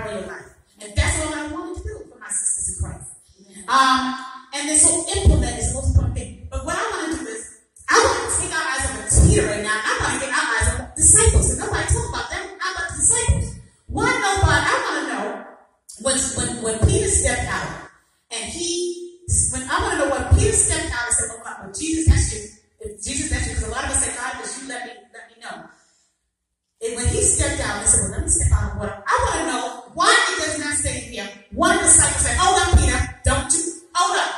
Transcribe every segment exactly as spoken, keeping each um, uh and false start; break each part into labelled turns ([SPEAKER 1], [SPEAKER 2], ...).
[SPEAKER 1] empower your life. And that's what I wanted to do for my sisters in Christ. Um, and then so implement is the most important thing. But what I want to do is, I want to take our eyes off of Peter right now. I want to get our eyes off of disciples. And nobody talk about them. How about the disciples? Why nobody? I want to know when, when, when Peter stepped out, and he, when I want to know when Peter stepped out and said, "Oh God, when Jesus asked you, if Jesus asked you," because a lot of us say, "God, because you let me, let me know." And when he stepped out, he said, "Well, let me step out of water." I want to know why it does not say here. One disciple said, "Hold up, Peter, don't you hold up.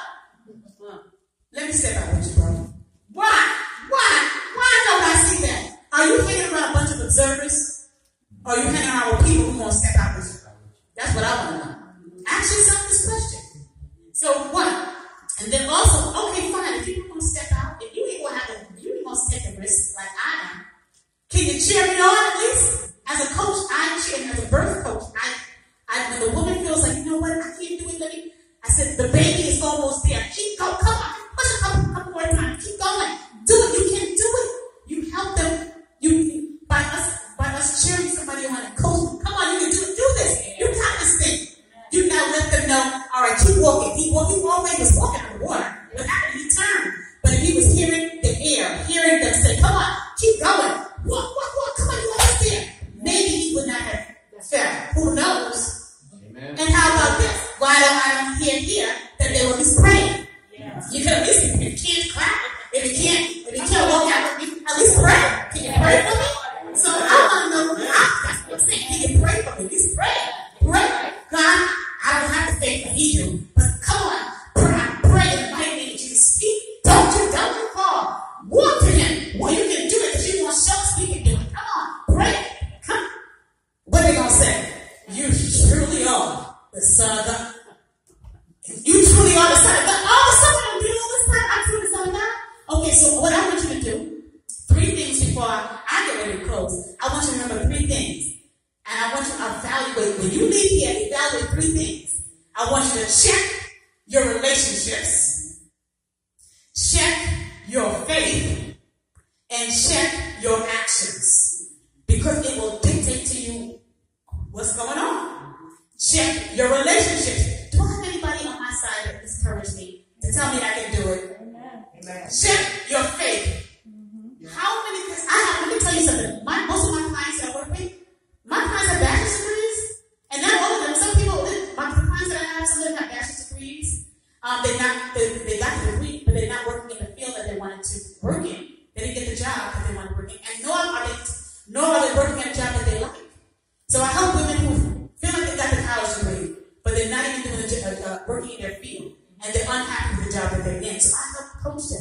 [SPEAKER 1] Let me step out with you, brother." Why? Why? Why don't I see that? Are you hanging around a bunch of observers? Or are you hanging around with people who want to step out with you? That's what I want to know. Ask yourself this question. So what? And then also, okay, fine. If you're going to step out, if you ain't going to have a, you ain't going to take a risk like I am. Can you cheer me on at least? As a coach, I cheer. As a birth coach, I, I when the woman feels like, you know what, I can't do it, let me. I said, the baby is almost there. Keep going. Come on. Push a couple, couple more times. Keep going. Do it. You can do it. You help them. You by us by us cheering somebody on and coaching. Come on, you can do it. Do this. You got this thing. You gotta let them know. All right, keep walking. Keep walking. You always was walking on the water, but after he turned. But if he was hearing the air, hearing them say, "Come on, keep going. Walk, walk, walk. Come on, you almost there." Maybe he would not have fell. Who knows? Amen. And how about this? Why don't I don't hear here that they were just praying? Yeah. You can at least, if you can't clap, if you can't, if you can't walk out, at least pray. Can you pray for me? So I want to know, that's what I'm saying. Can you pray for me? At least pray. Pray. God, I don't have the faith that he do, but come on, pray, pray in the mighty name of Jesus. Speak. Don't you, don't you fall. Walk to him. Well, you can do it because you want to show us we can do it. Come on, pray. Come. What are they going to say? You truly are the Son of God. You truly are the Son of God. All the Son of God. You know this time I'm truly the Son of God. Okay, so what I want you to do, three things before I get ready to close. I want you to remember three things. And I want you to evaluate, when you leave here, evaluate three things. I want you to check your relationships, check your faith, and check your actions. Because it will dictate to you what's going on. Check your relationships. Do I have anybody on my side that encourage me to tell me I can do it? Amen. Check your faith. Mm-hmm. How many, because I have, let me tell you something. My, most of my clients that I work with, my clients have bachelor's degrees, and not all of them. Some people, my clients that I have, some of them have bachelor's degrees. Um, they not, they, they got the degree, but they're not working in the field that they wanted to work in. They didn't get the job that they wanted to work in, and nor are they, nor are they working at a job that they like. So I help women who feel like they got the college degree, but they're not even doing a, uh, uh, working in their field, and they're unhappy with the job that they're in. So I help coach